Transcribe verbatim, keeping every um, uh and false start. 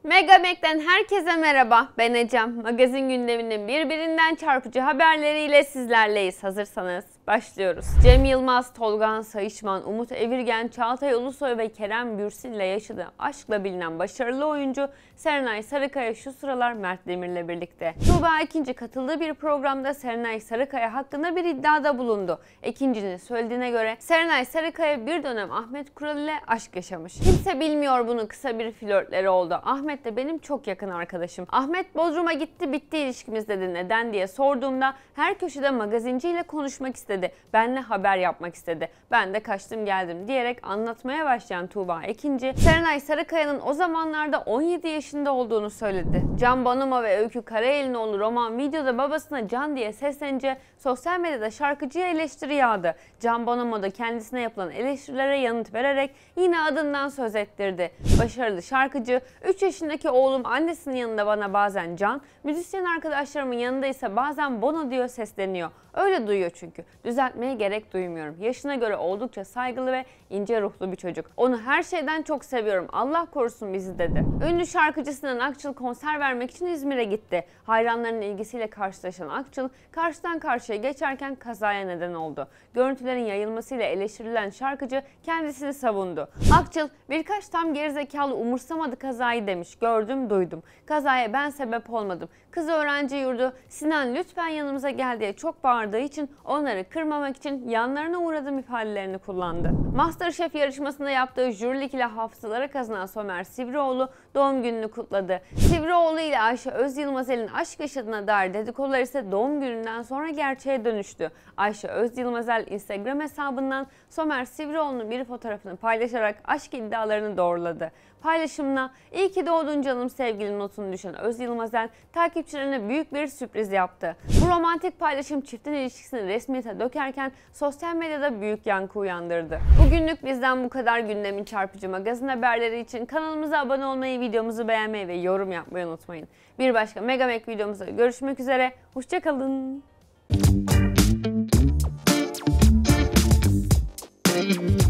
Megamek'ten herkese merhaba, ben Ecem. Magazin gündeminin birbirinden çarpıcı haberleriyle sizlerleyiz. Hazırsanız başlıyoruz. Cem Yılmaz, Tolga Sayışman, Umut Evirgen, Çağatay Ulusoy ve Kerem Bürsin ile yaşadığı aşkla bilinen başarılı oyuncu Serenay Sarıkaya şu sıralar Mert Demir'le birlikte. Tuğba Ekinci katıldığı bir programda Serenay Sarıkaya hakkında bir iddiada bulundu. Ekinci'nin söylediğine göre Serenay Sarıkaya bir dönem Ahmet Kural ile aşk yaşamış. Kimse bilmiyor bunu, kısa bir flörtleri oldu. Ahmet de benim çok yakın arkadaşım. Ahmet Bodrum'a gitti, bitti ilişkimiz dedi. Neden diye sorduğumda her köşede magazinciyle konuşmak istedi. Benle haber yapmak istedi. Ben de kaçtım geldim diyerek anlatmaya başlayan Tuğba Ekinci, Serenay Sarıkaya'nın o zamanlarda on yedi yaşında olduğunu söyledi. Can Bonomo ve Öykü Karayelinoğlu roman videoda babasına Can diye seslenince sosyal medyada şarkıcıya eleştiri yağdı. Can Bonomo da kendisine yapılan eleştirilere yanıt vererek yine adından söz ettirdi. Başarılı şarkıcı, üç yaşındaki oğlum annesinin yanında bana bazen Can, müzisyen arkadaşlarımın yanında ise bazen Bono diyor sesleniyor. Öyle duyuyor çünkü. Düzeltmeye gerek duymuyorum. Yaşına göre oldukça saygılı ve ince ruhlu bir çocuk. Onu her şeyden çok seviyorum. Allah korusun bizi dedi. Ünlü şarkıcı Sinan Akçıl konser vermek için İzmir'e gitti. Hayranlarının ilgisiyle karşılaşan Akçıl, karşıdan karşıya geçerken kazaya neden oldu. Görüntülerin yayılmasıyla eleştirilen şarkıcı kendisini savundu. Akçıl, birkaç tam gerizekalı umursamadı kazayı demiş. Gördüm, duydum. Kazaya ben sebep olmadım. Kız öğrenci yurdu Sinan lütfen yanımıza gel diye çok bağırdığı için onları kırmamak için yanlarına uğradım ifadelerini kullandı. MasterChef yarışmasında yaptığı jürilik ile hafızalara kazanan Somer Sivrioğlu doğum gününü kutladı. Sivrioğlu ile Ayşe Özyılmazel'in aşk yaşadığına dair dedikodular ise doğum gününden sonra gerçeğe dönüştü. Ayşe Özyılmazel Instagram hesabından Somer Sivrioğlu'nun bir fotoğrafını paylaşarak aşk iddialarını doğruladı. Paylaşımına "İyi ki doğdun canım sevgili" notunu düşen Özyılmazel takipçilerine büyük bir sürpriz yaptı. Bu romantik paylaşım çiftin ilişkisini resmiyete dökerken sosyal medyada büyük yankı uyandırdı. Bugünlük bizden bu kadar. Gündemin çarpıcı magazin haberleri için kanalımıza abone olmayı, videomuzu beğenmeyi ve yorum yapmayı unutmayın. Bir başka Megamek videomuzda görüşmek üzere. Hoşça kalın.